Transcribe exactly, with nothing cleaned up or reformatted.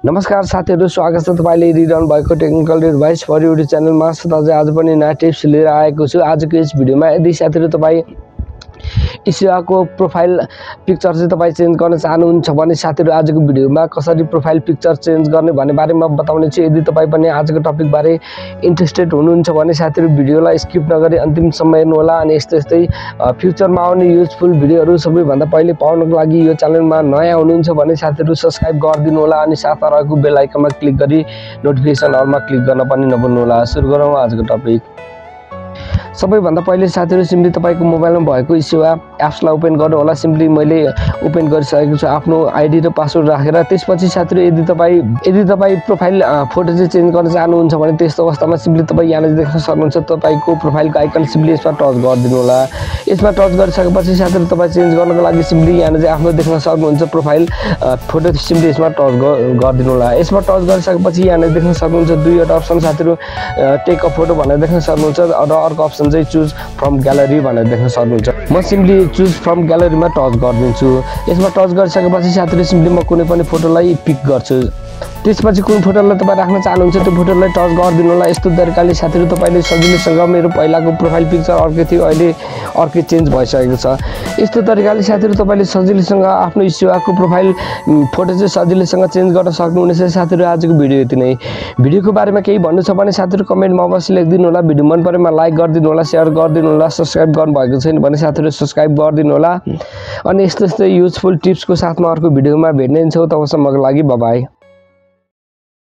नमस्कार साथीहरु, स्वागत छ तपाईले हेरिरहनु भएको टेक्निकल एडभाइस फर युट्युब च्यानलमा। साथै आज पनि नयाँ टिप्स लिएर आएको छु। आजको यस भिडियोमा यदि साथीहरु तपाई इसेवाको प्रोफाइल पिक्चर चाहिँ तपाई चेन्ज गर्न चाहनुहुन्छ भने साथीहरु आजको भिडियोमा कसरी प्रोफाइल पिक्चर चेन्ज गर्ने भन्ने बारेमा बताउने छु। यदि तपाई पनि आजको टपिक बारे इन्ट्रेस्टेड हुनुहुन्छ भने साथीहरु भिडियोलाई स्किप नगरी अन्तिमसम्म हेर्नु होला। अनि यस्तै यस्तै फ्युचरमा आउने युजफुल भिडियोहरु सबैभन्दा पहिले पाउनको लागि यो च्यानलमा नयाँ हुनुहुन्छ भने साथीहरु सब्स्क्राइब गरिदिनु होला अनि साथमा रहेको बेल आइकनमा क्लिक गरी नोटिफिकेसन अलमा क्लिक गर्न पनि नभुल्नु होला। सुरु गरौँ आजको टपिक। सबैभन्दा पहिले साथीहरु सिम्पली तपाईको मोबाइलमा भएको इसेवा एप्सलाई ओपन गर्नु होला। सिम्पली मैले ओपन गरिसकेको छु आफ्नो आइडी र पासवर्ड राखेर। त्यसपछि साथीहरु यदि तपाई यदि तपाई प्रोफाइल फोटो चाहिँ चेन्ज गर्न चाहनुहुन्छ भने त्यस्तो अवस्थामा सिम्पली तपाई यहाँ देख्न सक्नुहुन्छ तपाईको प्रोफाइलको आइकन सिम्पली यसमा टच गरिदिनु होला। यसमा टच गरिसकेपछि साथीहरु तपाई चेन्ज गर्नको लागि सिम्पली यहाँ चाहिँ आफ्नो देख्न सक्नुहुन्छ प्रोफाइल फोटो सिम्पली यसमा टच गरिदिनु होला। यसमा टच गरिसकेपछि यहाँ देख्न सक्नुहुन्छ दुईवटा अप्सन साथीहरु टेक अ फोटो भनेर देख्न सक्नुहुन्छ र अर्को अप्सन चाहिँ चुज फ्रम ग्यालरी भनेर देख्न सक्नुहुन्छ। म सिम्पली चुज फ्रम ग्यालरीमा टच गरिदिन्छु। यसमा टच गरिसकेपछि साथीहरु सिम्पली म कुनै पनि फोटोलाई पिक गर्छु। त्यसपछि कुन फोटोलाई तपाई राख्न चाहनुहुन्छ त्यो फोटोलाई टच गरिदिनु होला। यस्तो तरिकाले साथीहरु तपाईले सजिलैसँग मेरो पहिलाको प्रोफाइल पिक्चर अर्कै थियो अहिले अर्कै चेन्ज भइसकेको छ। यस्तो तरिकाले साथीहरु तपाईले सजिलैसँग आफ्नो इसेवाको प्रोफाइल फोटो चाहिँ सजिलैसँग चेन्ज गर्न सक्नुहुनेछ। साथीहरु आजको भिडियो यति नै। भिडियोको बारेमा केही भन्नु छ भने साथीहरु कमेन्टमा अवश्य लेखिदिनु होला। भिडियो मन परेमा लाइक गरिदिनु होला, शेयर गरिदिनु होला। सब्स्क्राइब गर्नुभएको छैन भने साथीहरु सब्स्क्राइब गरिदिनु होला। अनि यस्तो यस्तै युजफुल टिप्सको साथमा अर्को भिडियोमा भेट्ने छौं। तबसम्मको लागि बाइ बाइ।